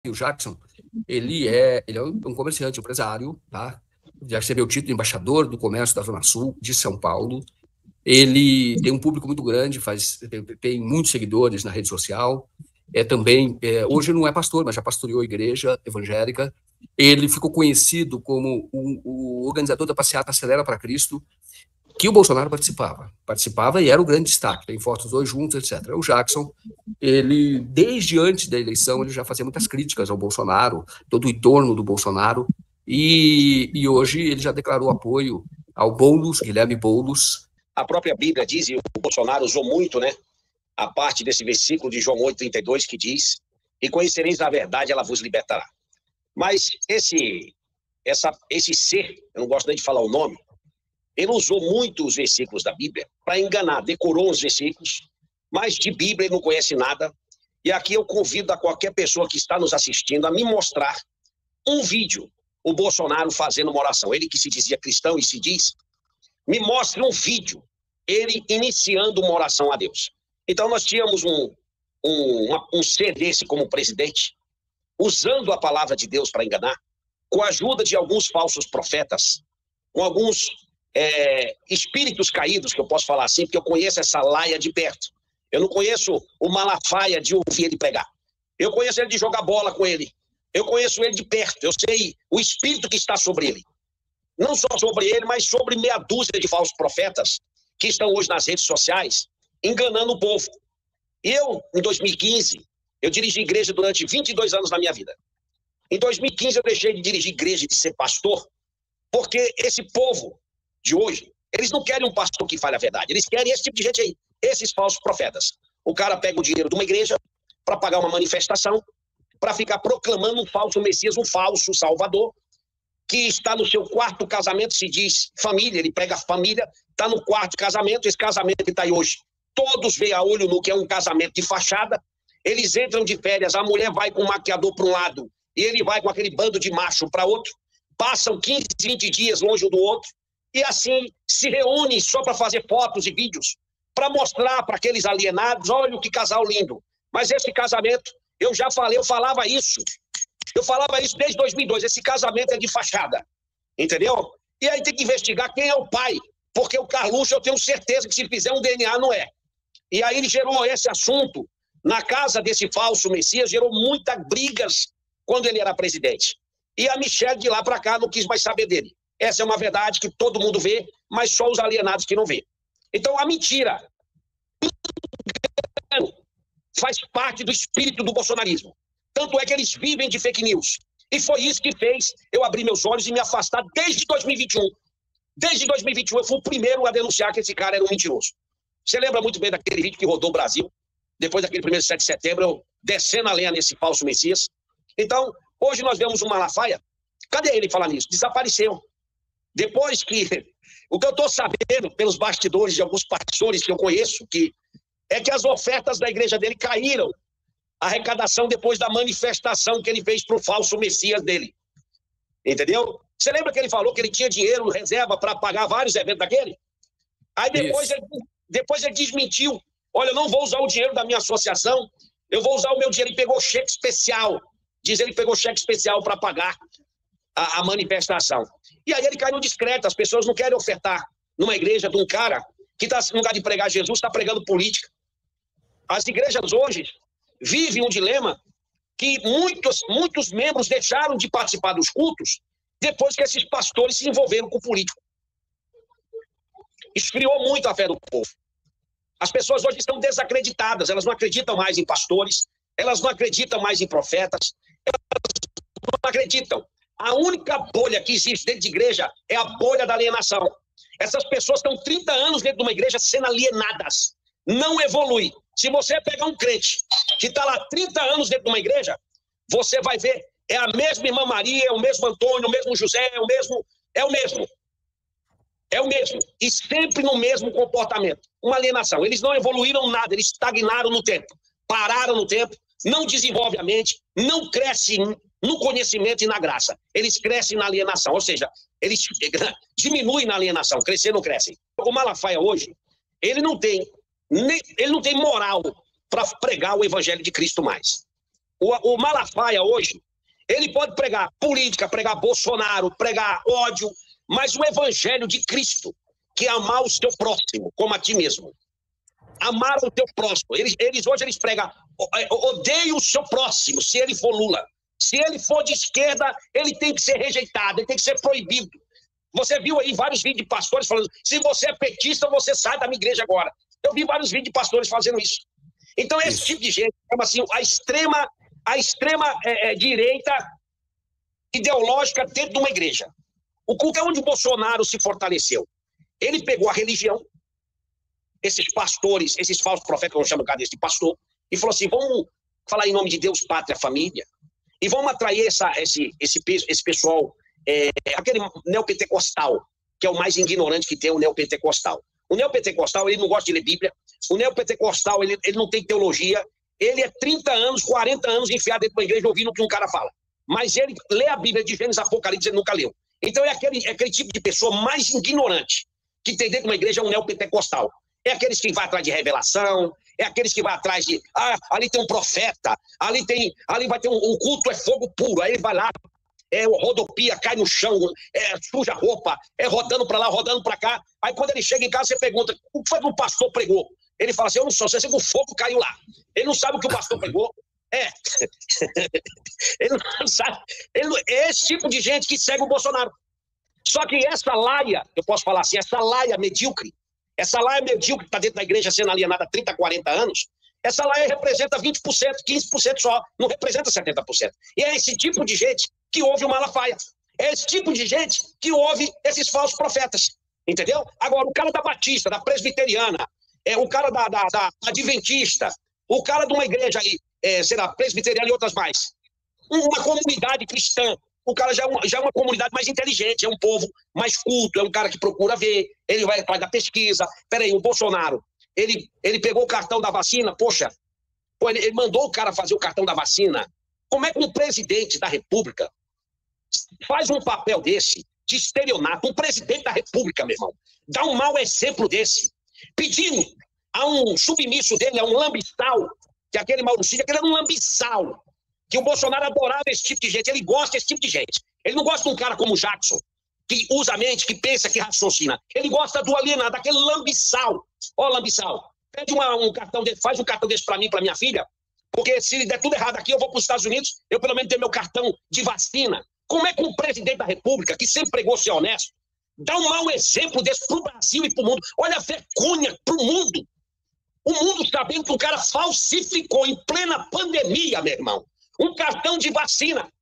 o Jackson, ele é um comerciante, empresário, tá? Já recebeu o título de embaixador do comércio da Zona Sul de São Paulo. Ele tem um público muito grande, tem muitos seguidores na rede social. Hoje não é pastor, mas já pastoreou a igreja evangélica. Ele ficou conhecido como o organizador da passeata Acelera para Cristo, que o Bolsonaro participava e era o grande destaque. Tem fotos dos dois juntos, etc. O Jackson, ele, desde antes da eleição, ele já fazia muitas críticas ao Bolsonaro, todo o entorno do Bolsonaro, e hoje ele já declarou apoio ao Boulos, Guilherme Boulos. A própria Bíblia diz, e o Bolsonaro usou muito, né, a parte desse versículo de João 8,32, que diz: e conhecereis a verdade, ela vos libertará. Mas esse ser, eu não gosto nem de falar o nome, ele usou muito os versículos da Bíblia para enganar, decorou os versículos, mas de Bíblia ele não conhece nada. E aqui eu convido a qualquer pessoa que está nos assistindo a me mostrar um vídeo, o Bolsonaro fazendo uma oração. Ele que se dizia cristão e se diz, me mostre um vídeo, ele iniciando uma oração a Deus. Então nós tínhamos um ser desse como presidente, usando a palavra de Deus para enganar, com a ajuda de alguns falsos profetas, com alguns espíritos caídos, que eu posso falar assim, porque eu conheço essa laia de perto. Eu não conheço o Malafaia de ouvir ele pregar. Eu conheço ele de jogar bola com ele. Eu conheço ele de perto. Eu sei o espírito que está sobre ele. Não só sobre ele, mas sobre meia dúzia de falsos profetas que estão hoje nas redes sociais, enganando o povo. Eu, em 2015, eu dirigi igreja durante 22 anos na minha vida. Em 2015, eu deixei de dirigir igreja e de ser pastor, porque esse povo de hoje, eles não querem um pastor que fale a verdade. Eles querem esse tipo de gente aí, esses falsos profetas. O cara pega o dinheiro de uma igreja para pagar uma manifestação, para ficar proclamando um falso Messias, um falso Salvador, que está no seu quarto casamento, se diz família, ele prega família, está no quarto casamento, esse casamento que está aí hoje, todos veem a olho nu que é um casamento de fachada, eles entram de férias, a mulher vai com o maquiador para um lado, e ele vai com aquele bando de macho para outro, passam 15, 20 dias longe um do outro, e assim se reúnem só para fazer fotos e vídeos, para mostrar para aqueles alienados, olha que casal lindo. Mas esse casamento, eu já falei, eu falava isso desde 2002, esse casamento é de fachada, entendeu? E aí tem que investigar quem é o pai, porque o Carluxo eu tenho certeza que se fizer um DNA não é. E aí ele gerou esse assunto na casa desse falso Messias, gerou muitas brigas quando ele era presidente. E a Michelle de lá para cá não quis mais saber dele. Essa é uma verdade que todo mundo vê, mas só os alienados que não vê. Então a mentira faz parte do espírito do bolsonarismo. Tanto é que eles vivem de fake news. E foi isso que fez eu abrir meus olhos e me afastar desde 2021. Desde 2021 eu fui o primeiro a denunciar que esse cara era um mentiroso. Você lembra muito bem daquele vídeo que rodou o Brasil? Depois daquele primeiro 7 de setembro, eu descendo a lenha nesse falso Messias. Então, hoje nós vemos o Malafaia. Cadê ele falar nisso? Desapareceu. Depois que... O que eu estou sabendo pelos bastidores de alguns pastores que eu conheço, é que as ofertas da igreja dele caíram. A arrecadação depois da manifestação que ele fez para o falso Messias dele. Entendeu? Você lembra que ele falou que ele tinha dinheiro, reserva, para pagar vários eventos daquele? Aí depois ele desmentiu. Olha, eu não vou usar o dinheiro da minha associação, eu vou usar o meu dinheiro. Ele pegou cheque especial. Diz ele que pegou cheque especial para pagar a manifestação. E aí ele cai no discreto. As pessoas não querem ofertar numa igreja de um cara que, no lugar de pregar Jesus, está pregando política. As igrejas hoje vivem um dilema que muitos membros deixaram de participar dos cultos depois que esses pastores se envolveram com o político. Esfriou muito a fé do povo. As pessoas hoje estão desacreditadas, elas não acreditam mais em pastores, elas não acreditam mais em profetas, elas não acreditam. A única bolha que existe dentro de igreja é a bolha da alienação. Essas pessoas estão 30 anos dentro de uma igreja sendo alienadas. Não evolui. Se você pegar um crente que está lá 30 anos dentro de uma igreja, você vai ver, é a mesma irmã Maria, é o mesmo Antônio, o mesmo José, é o mesmo. É o mesmo. E sempre no mesmo comportamento. Uma alienação. Eles não evoluíram nada, eles estagnaram no tempo. Pararam no tempo, não desenvolvem a mente, não crescem no conhecimento e na graça. Eles crescem na alienação, ou seja, eles diminuem na alienação, crescer não crescem. O Malafaia hoje, ele não tem moral para pregar o evangelho de Cristo mais. O Malafaia hoje, ele pode pregar política, pregar Bolsonaro, pregar ódio, mas o evangelho de Cristo, que é amar o seu próximo, como a ti mesmo. Amar o teu próximo. Hoje eles pregam, odeie o seu próximo, se ele for Lula. Se ele for de esquerda, ele tem que ser rejeitado, ele tem que ser proibido. Você viu aí vários vídeos de pastores falando, se você é petista, você sai da minha igreja agora. Eu vi vários vídeos de pastores fazendo isso. Então, esse tipo de gente, assim, a extrema direita ideológica dentro de uma igreja. O culto é onde o Bolsonaro se fortaleceu. Ele pegou a religião, esses pastores, esses falsos profetas, que eu não chamo desse pastor, e falou assim, vamos falar em nome de Deus, pátria, família, e vamos atrair esse pessoal, aquele neopentecostal, que é o mais ignorante que tem, o neopentecostal. O neopentecostal, ele não gosta de ler Bíblia, o neopentecostal, ele não tem teologia, ele é 30 anos, 40 anos enfiado dentro da igreja ouvindo o que um cara fala. Mas ele lê a Bíblia de Gênesis, Apocalipse, ele nunca leu. Então é aquele tipo de pessoa mais ignorante que tem dentro de uma igreja, é um neopentecostal. É aqueles que vai atrás de revelação, é aqueles que vai atrás de, ali tem um profeta, ali vai ter um culto, é fogo puro, aí ele vai lá, rodopia, cai no chão, suja a roupa, rodando para lá, rodando para cá. Aí quando ele chega em casa, você pergunta, o que foi que o pastor pregou? Ele fala assim, eu não sou, você sabe que o fogo caiu lá. Ele não sabe o que o pastor pregou. Ele não sabe. É esse tipo de gente que segue o Bolsonaro. Só que essa laia, eu posso falar assim, essa laia medíocre que está dentro da igreja sendo alienada há 30, 40 anos, essa laia representa 20%, 15% só, não representa 70%. E é esse tipo de gente que ouve o Malafaia. É esse tipo de gente que ouve esses falsos profetas. Entendeu? Agora, o cara da Batista, da Presbiteriana, o cara da Adventista, o cara de uma igreja aí, sei lá, Presbiteriana e outras mais, uma comunidade cristã, o cara já é uma comunidade mais inteligente, é um povo mais culto, é um cara que procura ver, ele vai atrás da pesquisa. Peraí, o Bolsonaro, ele pegou o cartão da vacina, ele mandou o cara fazer o cartão da vacina. Como é que um presidente da República faz um papel desse, de estelionato? Um presidente da República, meu irmão, dá um mau exemplo desse, pedindo a um submisso dele, a um lambiçal, que aquele Mauro Cid, aquele era um lambiçal, que o Bolsonaro adorava esse tipo de gente, ele gosta desse tipo de gente. Ele não gosta de um cara como o Jackson, que usa a mente, que pensa, que raciocina. Ele gosta do alienado, daquele lambiçal. Ó, lambiçal, pede um cartão desse, faz um cartão desse pra mim, pra minha filha, porque se der tudo errado aqui, eu vou para os Estados Unidos, eu pelo menos tenho meu cartão de vacina. Como é que um presidente da República, que sempre pregou ser honesto, dá um mau exemplo desse pro Brasil e pro mundo? Olha a vergonha pro mundo. O mundo sabendo que o cara falsificou em plena pandemia, meu irmão, um cartão de vacina.